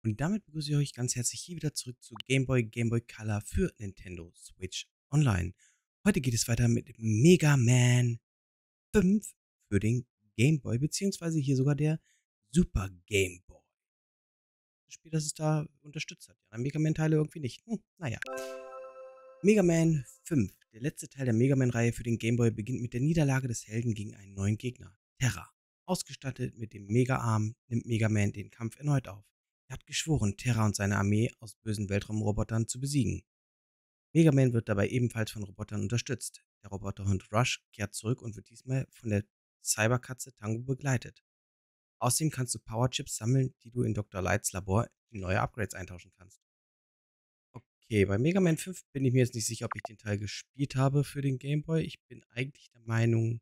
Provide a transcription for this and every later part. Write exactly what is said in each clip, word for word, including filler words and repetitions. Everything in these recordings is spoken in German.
Und damit begrüße ich euch ganz herzlich hier wieder zurück zu Game Boy, Game Boy Color für Nintendo Switch Online. Heute geht es weiter mit Mega Man fünf für den Game Boy, beziehungsweise hier sogar der Super Game Boy. Das Spiel, das es da unterstützt hat. Ja, Mega Man-Teile irgendwie nicht. Hm, naja. Mega Man fünf, der letzte Teil der Mega Man-Reihe für den Game Boy, beginnt mit der Niederlage des Helden gegen einen neuen Gegner, Terra. Ausgestattet mit dem Mega-Arm nimmt Mega Man den Kampf erneut auf. Er hat geschworen, Terra und seine Armee aus bösen Weltraumrobotern zu besiegen. Mega Man wird dabei ebenfalls von Robotern unterstützt. Der Roboterhund Rush kehrt zurück und wird diesmal von der Cyberkatze Tango begleitet. Außerdem kannst du Powerchips sammeln, die du in Doktor Lights Labor in neue Upgrades eintauschen kannst. Okay, bei Mega Man fünf bin ich mir jetzt nicht sicher, ob ich den Teil gespielt habe für den Game Boy. Ich bin eigentlich der Meinung,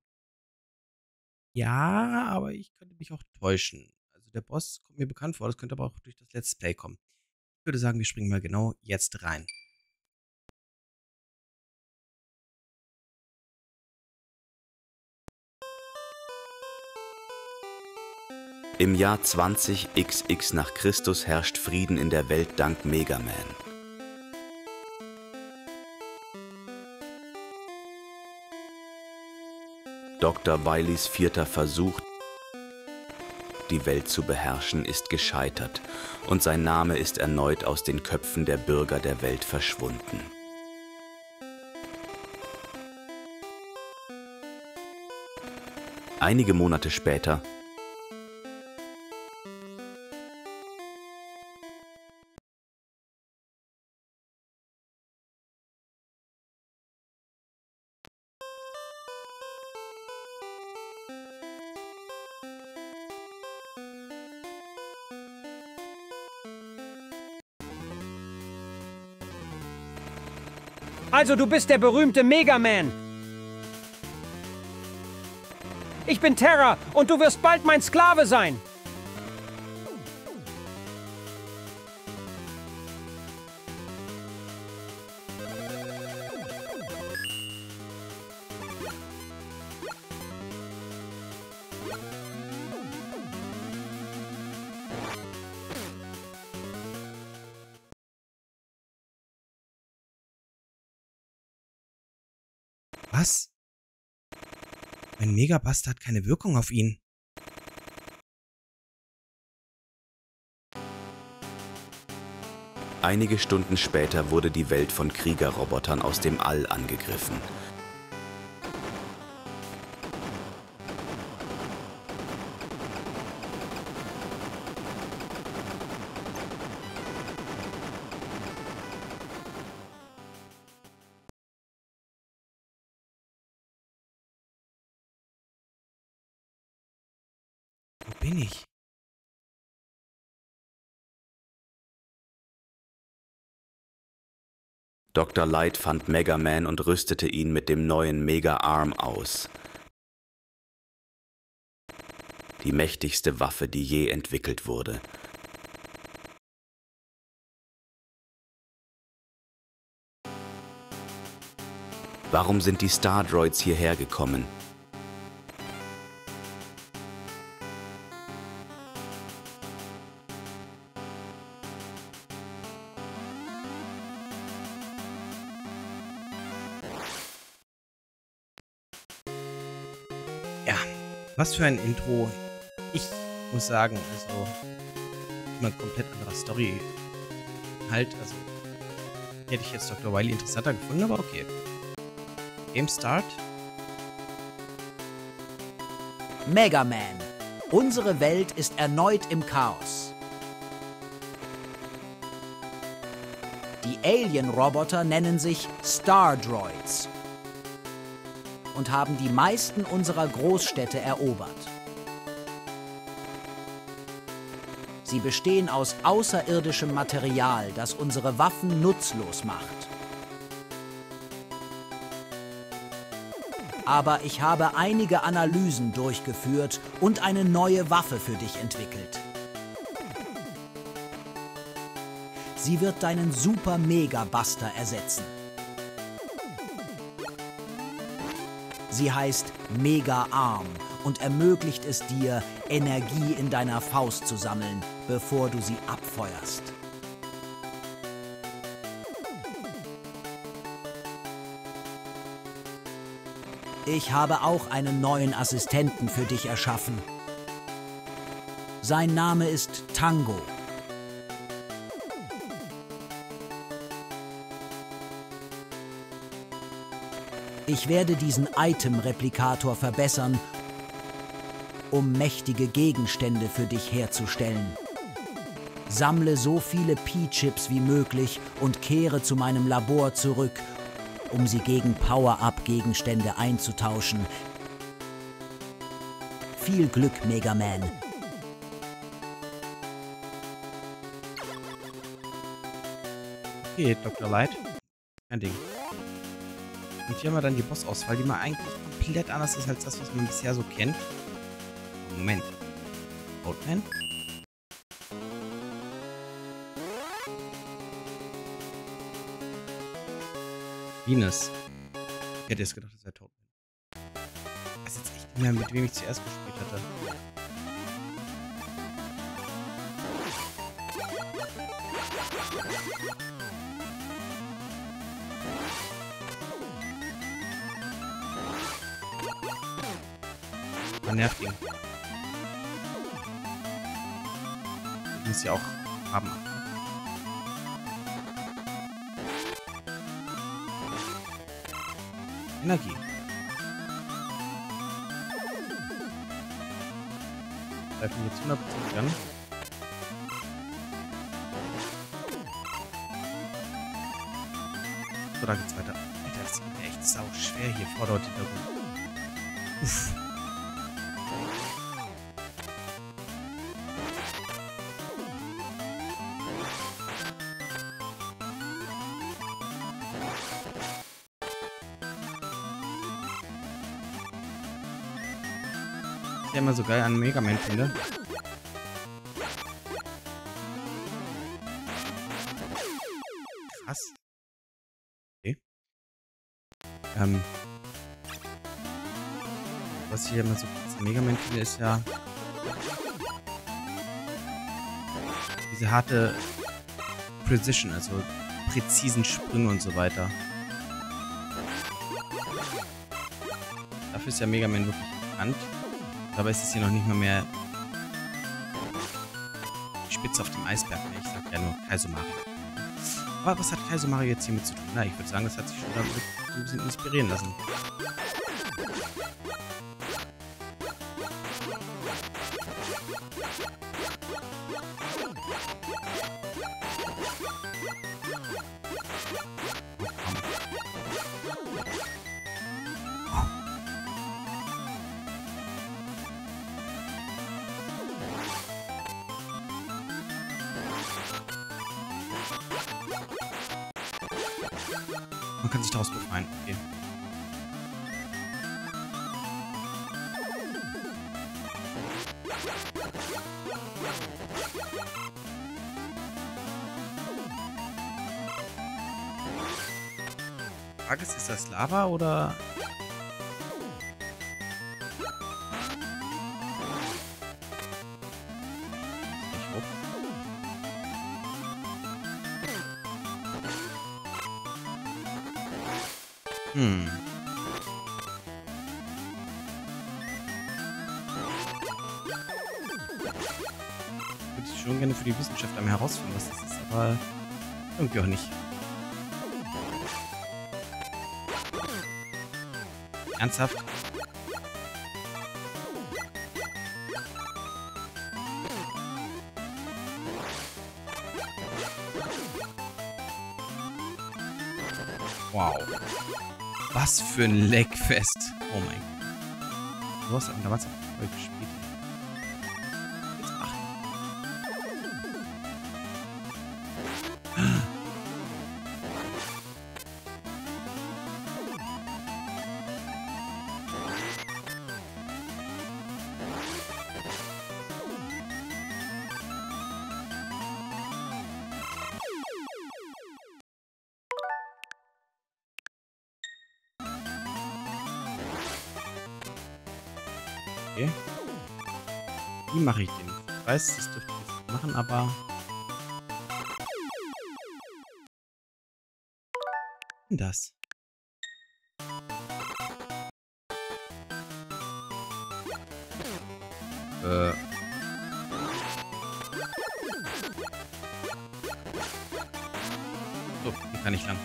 ja, aber ich könnte mich auch täuschen. Also der Boss kommt mir bekannt vor, das könnte aber auch durch das Let's Play kommen. Ich würde sagen, wir springen mal genau jetzt rein. Im Jahr zwanzig X X nach Christus herrscht Frieden in der Welt dank Mega Man. Doktor Wilys vierter Versuch, die Welt zu beherrschen, ist gescheitert und sein Name ist erneut aus den Köpfen der Bürger der Welt verschwunden. Einige Monate später Also du bist der berühmte Mega Man. Ich bin Terra und du wirst bald mein Sklave sein. Was? Mein Megabuster hat keine Wirkung auf ihn. Einige Stunden später wurde die Welt von Kriegerrobotern aus dem All angegriffen. Wo bin ich? Doktor Light fand Mega Man und rüstete ihn mit dem neuen Mega Arm aus. Die mächtigste Waffe, die je entwickelt wurde. Warum sind die Stardroids hierher gekommen? Ja, was für ein Intro. Ich muss sagen, also immer ein komplett anderer Story halt, also hätte ich jetzt Doktor Wily interessanter gefunden, aber okay. Game Start. Mega Man. Unsere Welt ist erneut im Chaos. Die Alien-Roboter nennen sich Stardroids und haben die meisten unserer Großstädte erobert. Sie bestehen aus außerirdischem Material, das unsere Waffen nutzlos macht. Aber ich habe einige Analysen durchgeführt und eine neue Waffe für dich entwickelt. Sie wird deinen Super Mega Buster ersetzen. Sie heißt Mega Arm und ermöglicht es dir, Energie in deiner Faust zu sammeln, bevor du sie abfeuerst. Ich habe auch einen neuen Assistenten für dich erschaffen. Sein Name ist Tango. Ich werde diesen Item-Replikator verbessern, um mächtige Gegenstände für dich herzustellen. Sammle so viele Pi-Chips wie möglich und kehre zu meinem Labor zurück, um sie gegen Power-Up-Gegenstände einzutauschen. Viel Glück, Mega Man. Okay, Doktor Light. Kein Ding. Und hier haben wir dann die Boss-Auswahl, die mal eigentlich komplett anders ist als das, was man bisher so kennt. Moment. Toadman? Venus. Ich hätte jetzt gedacht, das wäre Toadman. Ich weiß jetzt echt nicht mehr, mit wem ich zuerst gespielt hatte. Man nervt ihn. Ich muss ja auch haben. Energie. Greifen jetzt hundert Prozent an. So, da geht's weiter. Alter, das ist mir echt sau schwer hier vor dort die Darum. Uff. Ich immer so geil an Mega Man finde. Krass. Okay. Ähm. Was ich hier immer so krass an Mega Man finde, ist ja diese harte Precision, also präzisen Sprünge und so weiter. Dafür ist ja Mega Man wirklich bekannt. Dabei ist es hier noch nicht mal mehr die Spitze auf dem Eisberg mehr. Ich sag ja nur Kaizo Mario. Aber was hat Kaizo Mario jetzt hiermit zu tun? Na, ich würde sagen, das hat sich schon damit ein bisschen inspirieren lassen. Man kann sich daraus befreien. Okay. Frage ist, ist das Lava oder... Hm. Würde ich schon gerne für die Wissenschaft einmal herausfinden, was das ist, aber irgendwie auch nicht. Ernsthaft? Wow. Was für ein Leckfest. Oh mein Gott. Du hast am damals auch voll gespielt. Jetzt acht. Okay. Wie mache ich den? Ich weiß, das dürfte ich jetzt machen, aber... Was ist denn das? Äh... So, hier kann ich lang.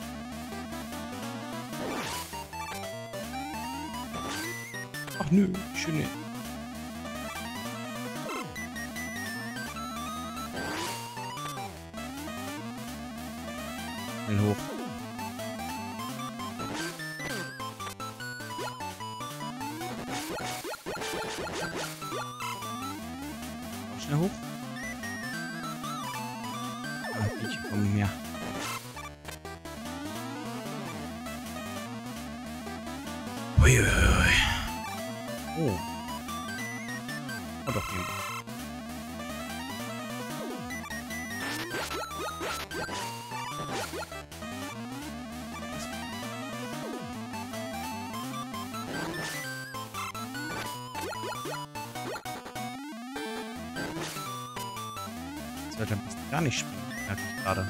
Ach nö, schöne. Schnell hoch. Auch schnell hoch. Ah, Bienchen kommen mehr. Uiuiui. Oh. Oh doch, nee. Das wird am besten gar nicht springen, merke ich gerade.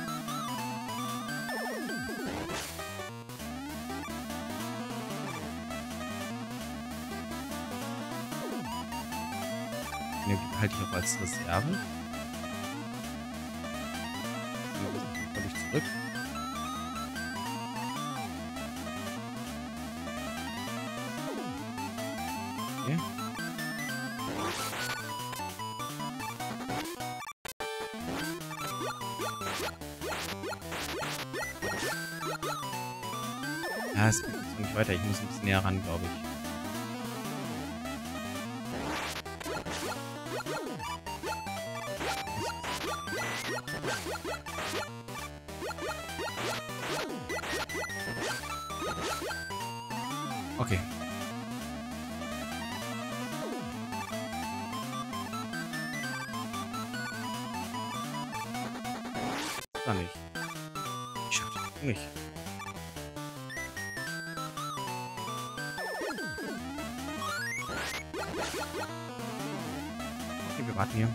Den halte ich auch als Reserve. Dann komme ich zurück. Okay. Ja, es geht so nicht weiter. Ich muss ein bisschen näher ran, glaube ich. Okay. Das war nicht. Ich schaff das nicht. Okay, wir warten hier.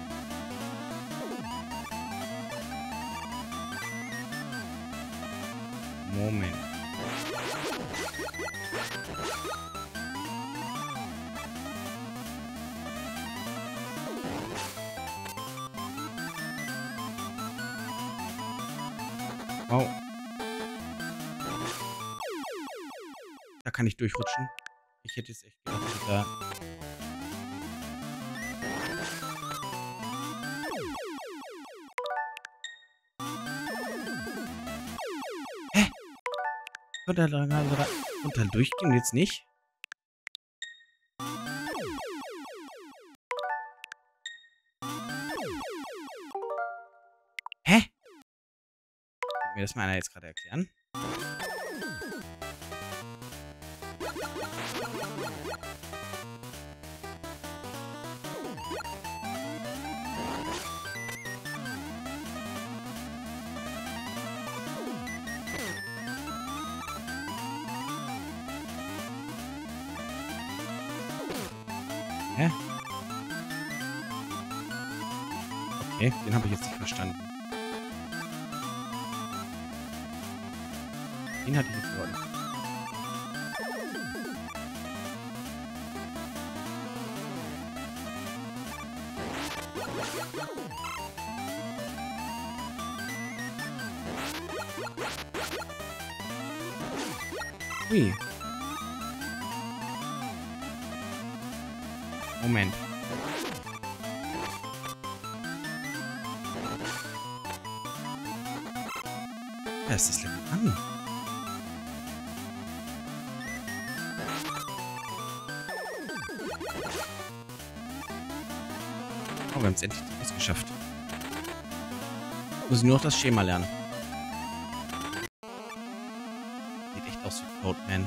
Moment. Oh. Da kann ich durchrutschen. Ich hätte jetzt echt gedacht, dass ich da... Hä? Konnte da gerade runter durchgehen? Jetzt nicht? Hä? Kann mir das mal einer jetzt gerade erklären? Hä? Okay, den habe ich jetzt nicht verstanden. Den hatte ich jetzt überhaupt nicht. Ui. Moment. Da ist das Level an. Oh, wir haben es endlich geschafft. Muss ich nur noch das Schema lernen. Sieht echt aus wie Code Man.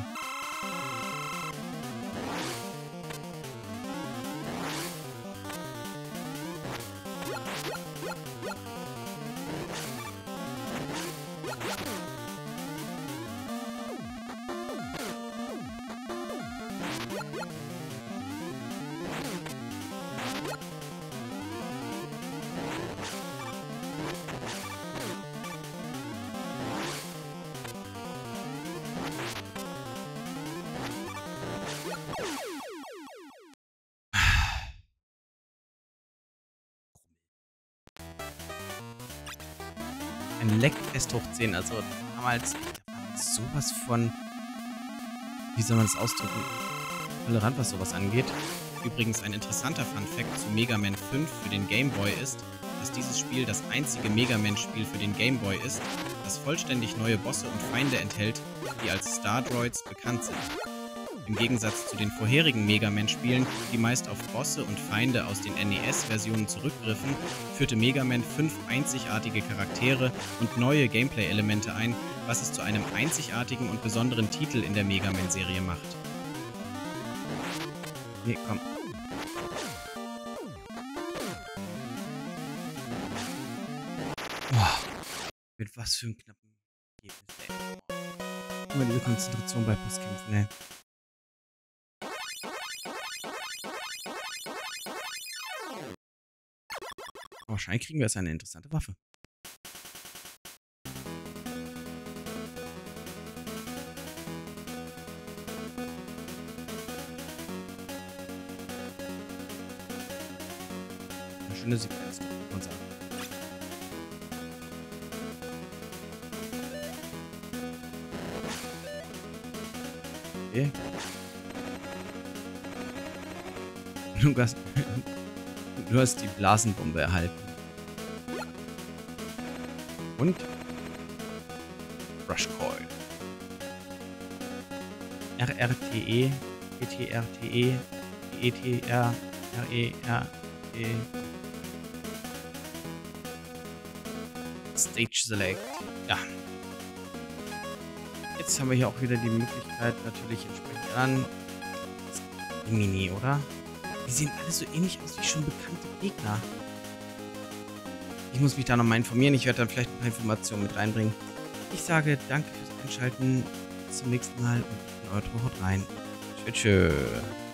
ein Leckfest hoch zehn. Also damals, da war sowas von, wie soll man das ausdrücken, tolerant, was sowas angeht. Übrigens ein interessanter Funfact zu Mega Man fünf für den Game Boy ist, dass dieses Spiel das einzige Mega Man-Spiel für den Game Boy ist, das vollständig neue Bosse und Feinde enthält, die als Star Droids bekannt sind. Im Gegensatz zu den vorherigen Mega Man-Spielen, die meist auf Bosse und Feinde aus den N E S-Versionen zurückgriffen, führte Mega Man fünf einzigartige Charaktere und neue Gameplay-Elemente ein, was es zu einem einzigartigen und besonderen Titel in der Mega Man-Serie macht. Nee, komm. Boah. Mit was für einem knappen Ergebnis, ey. Immer diese Konzentration bei Bosskämpfen, ey. Wahrscheinlich kriegen wir jetzt eine interessante Waffe. Eine schöne Sequenz, muss man sagen. Okay. Du hast, du hast die Blasenbombe erhalten. Und Rush Coil. R R T E, E T R T E, E T R, R E R E. Stage Select. Ja. Jetzt haben wir hier auch wieder die Möglichkeit, natürlich entsprechend an. Mini, oder? Die sehen alle so ähnlich aus wie schon bekannte Gegner. Ich muss mich da nochmal informieren. Ich werde dann vielleicht ein paar Informationen mit reinbringen. Ich sage danke fürs Einschalten. Bis zum nächsten Mal und ich bin euer Tro, haut rein. Tschüss.